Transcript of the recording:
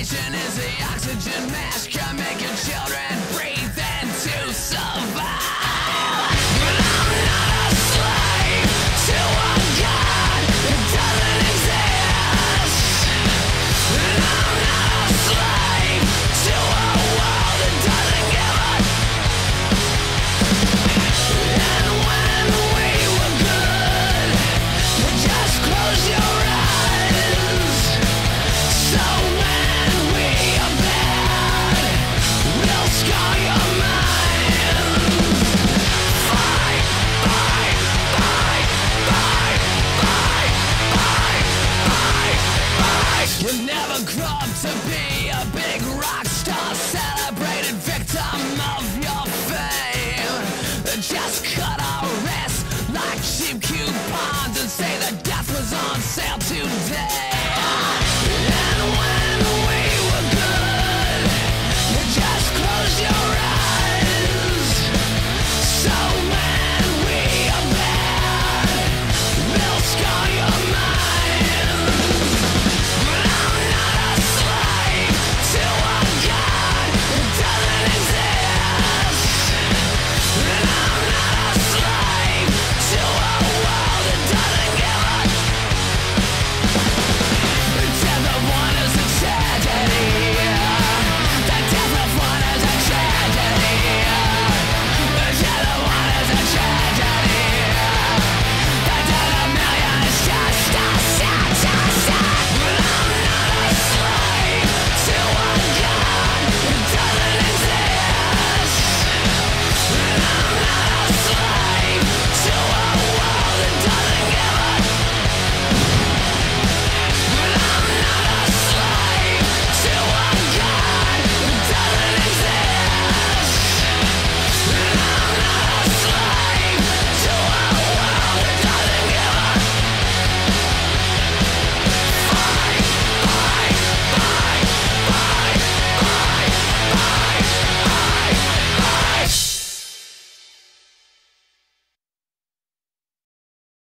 Civilization is the oxygen mask can make your children breathe in to survive. But I'm not a slave to a god that doesn't exist. And I'm not a slave to a world that doesn't give a. And when we were good, you just close your eyes. So when we are bad, we'll scar your mind. Fight, fight, fight, fight, fight, fight, fight, fight. You never grow up to be a big rock star.